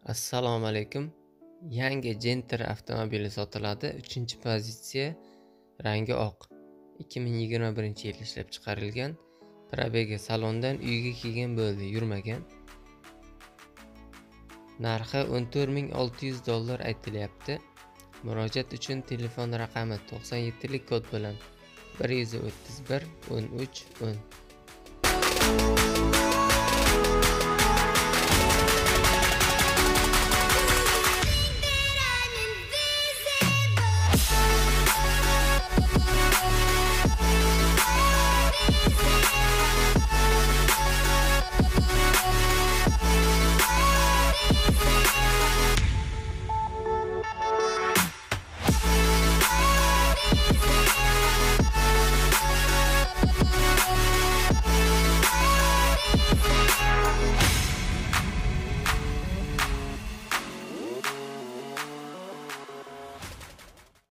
Assalomu alaykum. Yangi Gentra avtomobili sotiladi. 3-pozitsiya, rangi oq. 2021-yil ishlab chiqarilgan. Probegi salondan uyga kelgan bo'ldi, yurmagan. Narxi $14,600 aytilyapti. Murojaat uchun telefon raqami 97 lik kod bilan 131 13 10.